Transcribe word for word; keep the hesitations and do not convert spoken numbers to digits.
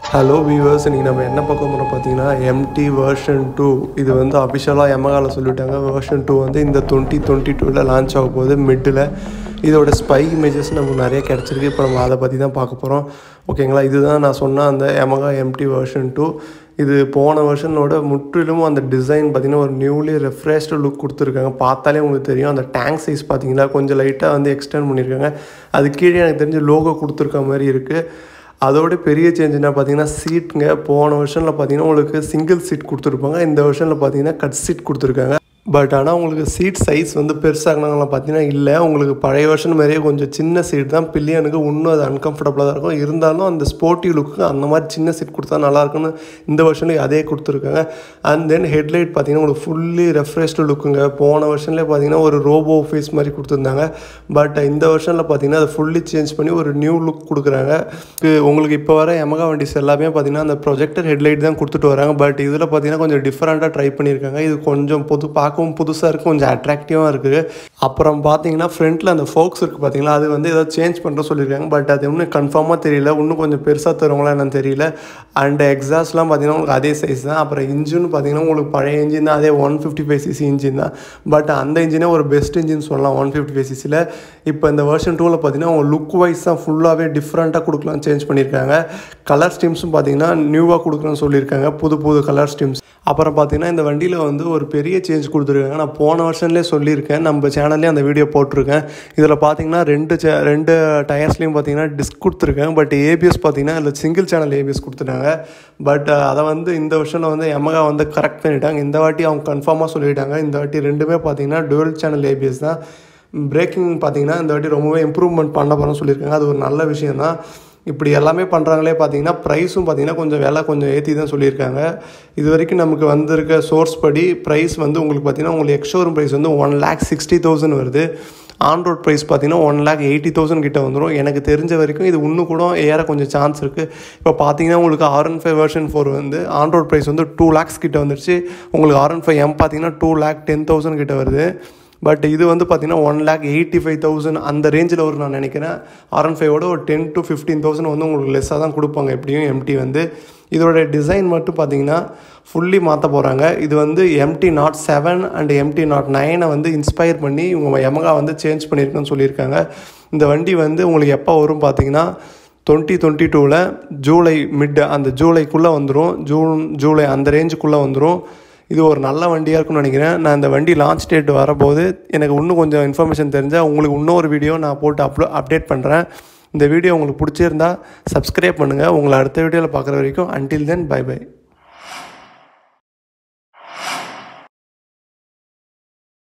Hello viewers, இன்றைக்கி நம்ம என்ன பார்க்க போகிறோம் பார்த்தீங்கன்னா எம்டி வெர்ஷன் டூ. இது வந்து அஃபிஷியலாக எமகாவில் சொல்லிவிட்டாங்க. வெர்ஷன் டூ வந்து இந்த டுவெண்ட்டி டுவெண்ட்டி டூவில் லான்ச் ஆக போகுது மிட்டில். இதோட ஸ்பை இமேஜஸ் நமக்கு நிறைய கிடச்சிருக்கு. இப்போ நம்ம அதை பற்றி தான் பார்க்க போகிறோம். ஓகேங்களா, இதுதான் நான் சொன்ன அந்த எமகா எம்டி வெர்ஷன் டூ. இது போன வெர்ஷனோட முற்றிலும் அந்த டிசைன் பார்த்திங்கன்னா ஒரு நியூலி ரெஃப்ரெஷ்டு லுக் கொடுத்துருக்காங்க. பார்த்தாலே உங்களுக்கு தெரியும். அந்த டேங்க் சைஸ் பார்த்திங்கன்னா கொஞ்சம் லைட்டாக வந்து எக்ஸ்டெண்ட் பண்ணியிருக்காங்க. அது கீழே எனக்கு தெரிஞ்ச லோகோ கொடுத்துருக்க மாதிரி இருக்குது. அதோட பெரிய சேஞ்ச் என்ன பார்த்தீங்கன்னா சீட்டுங்க. போன வருஷனில் பார்த்தீங்கன்னா உங்களுக்கு சிங்கிள் சீட் கொடுத்துருப்பாங்க. இந்த வருஷனில் பார்த்தீங்கன்னா கட் சீட் கொடுத்துருக்காங்க. பட் ஆனால் உங்களுக்கு சீட் சைஸ் வந்து பெருசாகலாம் பார்த்தீங்கன்னா இல்லை. உங்களுக்கு பழைய வருஷன் மாதிரியே கொஞ்சம் சின்ன சீட் தான். பில்லியனுக்கு இன்னும் அது அன்கம்ஃபர்டபுளாக தான் இருக்கும். இருந்தாலும் அந்த ஸ்போர்ட்டிவ் லுக்கு அந்த மாதிரி சின்ன சீட் கொடுத்தா நல்லாயிருக்குன்னு இந்த வருஷன்லேயே அதே கொடுத்துருக்காங்க. அண்ட் தென் ஹெட்லைட் பார்த்தீங்கன்னா உங்களுக்கு ஃபுல்லி ரெஃப்ரெஷ்டு லுக்குங்க. போன வருஷன்லேயே பார்த்தீங்கன்னா ஒரு ரோபோ ஃபேஸ் மாதிரி கொடுத்துருந்தாங்க. பட் இந்த வருஷனில் பார்த்தீங்கன்னா அதை ஃபுல்லி சேஞ்ச் பண்ணி ஒரு நியூ லுக் கொடுக்குறாங்க. உங்களுக்கு இப்போ வர எமகா வண்டிஸ் எல்லாமே பார்த்தீங்கன்னா அந்த ப்ரொஜெக்டர் ஹெட்லைட் தான் கொடுத்துட்டு வராங்க. பட் இதில் பார்த்தீங்கன்னா கொஞ்சம் டிஃப்ரெண்ட்டாக ட்ரை பண்ணியிருக்காங்க. இது கொஞ்சம் பொது பார்க்கவும் புதுசாக இருக்குது, கொஞ்சம் அட்ராக்டிவாக இருக்குது. அப்புறம் பார்த்தீங்கன்னா ஃப்ரண்ட்டில் அந்த ஃபோக்ஸ் இருக்குது பார்த்தீங்களா, அது வந்து ஏதோ சேஞ்ச் பண்ணுற சொல்லியிருக்காங்க. பட் அது இன்னும் கன்ஃபார்மாக தெரியல. இன்னும் கொஞ்சம் பெருசாக தருவாங்களா என்னன்னு தெரியல. அண்ட் எக்ஸாஸ்ட்லாம் பார்த்தீங்கன்னா உங்களுக்கு அதே சைஸ் தான். அப்புறம் இன்ஜின் பார்த்தீங்கன்னா உங்களுக்கு பழைய இன்ஜின் தான், அதே one fifty five CC engine தான். பட் அந்த இன்ஜினே ஒரு பெஸ்ட் இன்ஜின் சொல்லலாம் ஒன் ஃபிஃப்டி ஃபைவ் சிசியில். இப்போ இந்த வெர்ஷன் டூவில் பார்த்தீங்கன்னா அவங்க லுக் வைஸ் தான் ஃபுல்லாகவே டிஃப்ரெண்ட்டாக கொடுக்கலாம் சேஞ்ச் பண்ணியிருக்காங்க. கலர் ஸ்டீம்ஸும் பார்த்தீங்கன்னா நியூவாக கொடுக்குறேன்னு சொல்லியிருக்காங்க, புது புது கலர் ஸ்டீம்ஸ். அப்புறம் பார்த்தீங்கன்னா இந்த வண்டியில் வந்து ஒரு பெரிய சேஞ்ச் கொடுத்துருக்காங்க. நான் போன வருஷன்லேயே சொல்லியிருக்கேன், நம்ம சேனல்லேயே அந்த வீடியோ போட்டிருக்கேன். இதில் பார்த்தீங்கன்னா ரெண்டு சே ரெண்டு டயர்ஸ்லேயும் பார்த்தீங்கன்னா டிஸ்க் கொடுத்துருக்கேன். பட் ஏபிஎஸ் பார்த்தீங்கன்னா இதில் சிங்கிள் சேனல் ஏபிஎஸ் கொடுத்துட்டாங்க. பட் அதை வந்து இந்த வருஷனில் வந்து எமகா வந்து கரெக்ட் பண்ணிட்டாங்க. இந்த வாட்டி அவங்க கன்ஃபார்மாக சொல்லிட்டாங்க. இந்த வாட்டி ரெண்டுமே பார்த்தீங்கன்னா டுவல் சேனல் ஏபிஎஸ் தான். பிரேக்கிங் பார்த்தீங்கன்னா இந்த வாட்டி ரொம்பவே இம்ப்ரூவ்மெண்ட் பண்ண போகிறோம்னு சொல்லியிருக்காங்க. அது ஒரு நல்ல விஷயம் தான். இப்படி எல்லாமே பண்ணுறாங்களே பார்த்தீங்கன்னா ப்ரைஸும் பார்த்தீங்கன்னா கொஞ்சம் விலை கொஞ்சம் ஏற்றி தான் சொல்லியிருக்காங்க. இது வரைக்கும் நமக்கு வந்திருக்க சோர்ஸ் படி ப்ரைஸ் வந்து உங்களுக்கு பார்த்தீங்கன்னா உங்களுக்கு எக்ஸ்ஷோரூம் ப்ரைஸ் வந்து ஒன் லேக் சிக்ஸ்டி தௌசண்ட் வருது. ஆன் ரோட் ப்ரைஸ் பார்த்தீங்கன்னா ஒன் லேக் எயிட்டி தௌசண்ட் கிட்ட வந்துடும். எனக்கு தெரிஞ்ச வரைக்கும் இது இன்னும் கூட ஏற கொஞ்சம் சான்ஸ் இருக்குது. இப்போ பார்த்தீங்கன்னா உங்களுக்கு R one five version four வந்து ஆன் ரோட் ப்ரைஸ் வந்து டூ லேக்ஸ் கிட்ட வந்துருச்சு. உங்களுக்கு ஆர் ஒன் ஃபைவ் எம் பார்த்தீங்கன்னா டூ லேக் டென் தௌசண்ட் கிட்ட வருது. பட் இது வந்து பார்த்தீங்கன்னா one lakh eighty five thousand அந்த ரேஞ்சில் வரும் நான் நினைக்கிறேன். ஆர் ஒன் ஃபைவோட ஒரு டென் டு ஃபிஃப்டீன் தௌசண்ட் வந்து உங்களுக்கு லெஸ்ஸாக தான் கொடுப்பாங்க எப்படியும் எம்டி வந்து. இதோட டிசைன் மட்டும் பார்த்தீங்கன்னா ஃபுல்லி மாற்ற போகிறாங்க. இது வந்து MT naught seven and MT naught நைனை வந்து இன்ஸ்பயர் பண்ணி இவங்க எமகா வந்து சேஞ்ச் பண்ணியிருக்குன்னு சொல்லியிருக்காங்க. இந்த வண்டி வந்து உங்களுக்கு எப்போ வரும் பார்த்தீங்கன்னா டுவெண்ட்டி டுவெண்ட்டி டூவில் ஜூலை மிட் அந்த ஜூலைக்குள்ளே வந்துடும். ஜூன் ஜூலை அந்த ரேஞ்சுக்குள்ளே வந்துடும். இது ஒரு நல்ல வண்டியாக இருக்குன்னு நினைக்கிறேன். நான் இந்த வண்டி லான்ச் டேட் வரபோது எனக்கு இன்னும் கொஞ்சம் இன்ஃபர்மேஷன் தெரிஞ்சால் உங்களுக்கு இன்னொரு வீடியோ நான் போட்டு அப்லோ அப்டேட் பண்ணுறேன். இந்த வீடியோ உங்களுக்கு பிடிச்சிருந்தா சப்ஸ்கிரைப் பண்ணுங்கள். உங்களை அடுத்த வீடியோவில் பார்க்குற வரைக்கும் அன்டில் தென் பை பை.